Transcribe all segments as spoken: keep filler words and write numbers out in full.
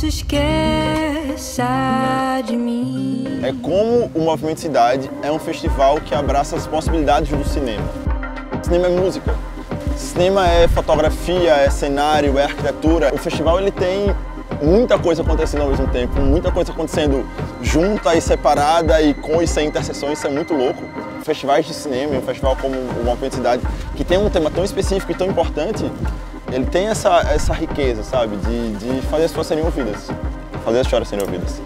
se esqueça de mim. É como o Movimento Cidade é um festival que abraça as possibilidades do cinema. Cinema é música, cinema é fotografia, é cenário, é arquitetura. O festival ele tem muita coisa acontecendo ao mesmo tempo, muita coisa acontecendo junta e separada e com e sem interseções, isso é muito louco. Festivais de cinema, um festival como o Movimento Cidade, que tem um tema tão específico e tão importante, ele tem essa, essa riqueza, sabe, de, de fazer as pessoas serem ouvidas, fazer as histórias serem ouvidas.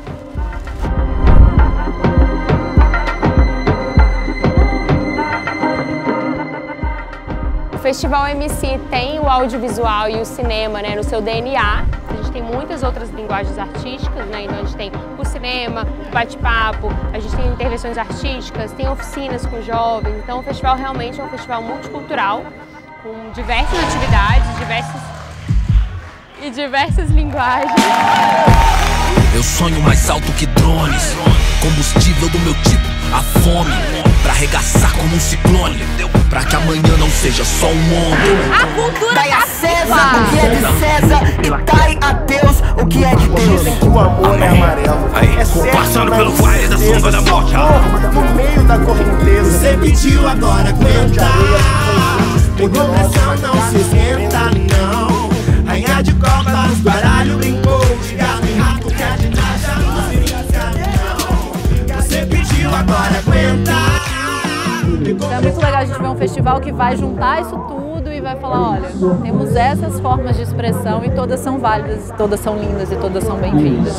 O Festival M C tem o audiovisual e o cinema, né, no seu D N A. A gente tem muitas outras linguagens artísticas, né? Então a gente tem o cinema, o bate-papo, a gente tem intervenções artísticas, tem oficinas com jovens. Então o festival realmente é um festival multicultural, com diversas atividades, diversas e diversas linguagens. Eu sonho mais alto que drones, combustível do meu tipo, a fome, pra arregaçar como um ciclone, pra que amanhã não seja só um ontem. A cultura dai a César o que é de César e dai a Deus o que é de Deus. Dizem que o amor é amarelo, aí, é certo, passando pelo vale da sombra da morte, no meio da correnteza. Você pediu, agora aguenta. Pegou pressão, não se esquenta, não. Rainha de copas, baralho brincou de gato e rato, que a de nada não se não. Você pediu, agora aguenta. Então é muito legal a gente ver um festival que vai juntar isso tudo e vai falar, olha, temos essas formas de expressão e todas são válidas, todas são lindas e todas são bem-vindas.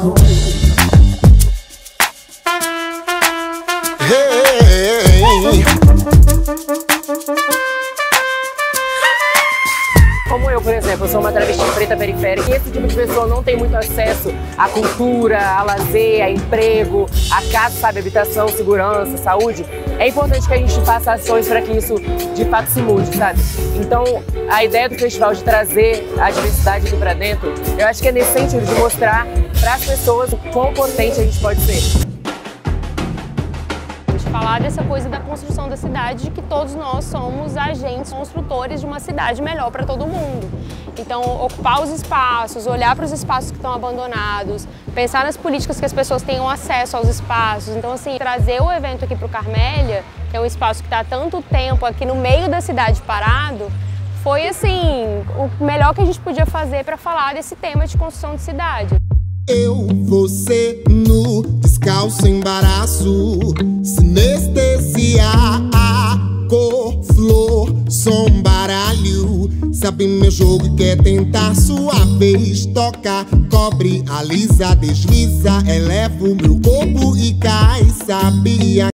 Como eu, por exemplo, eu sou uma travesti preta periférica e esse tipo de pessoa não tem muito acesso à cultura, a lazer, a emprego, a casa, sabe, habitação, segurança, saúde. É importante que a gente faça ações para que isso de fato se mude, sabe? Então, a ideia do festival de trazer a diversidade aqui para dentro, eu acho que é nesse sentido de mostrar para as pessoas o quão potente a gente pode ser. Falar dessa coisa da construção da cidade, de que todos nós somos agentes construtores de uma cidade melhor para todo mundo. Então, ocupar os espaços, olhar para os espaços que estão abandonados, pensar nas políticas que as pessoas tenham acesso aos espaços. Então, assim, trazer o evento aqui para o Carmélia, que é um espaço que está há tanto tempo aqui no meio da cidade parado, foi, assim, o melhor que a gente podia fazer para falar desse tema de construção de cidade. Eu, você, nu, descalço, embaraço, sinestesia, cor, flor, som, baralho. Sabe meu jogo e quer tentar sua vez. Toca, cobre, alisa, desliza, eleva o meu corpo e cai, sabia?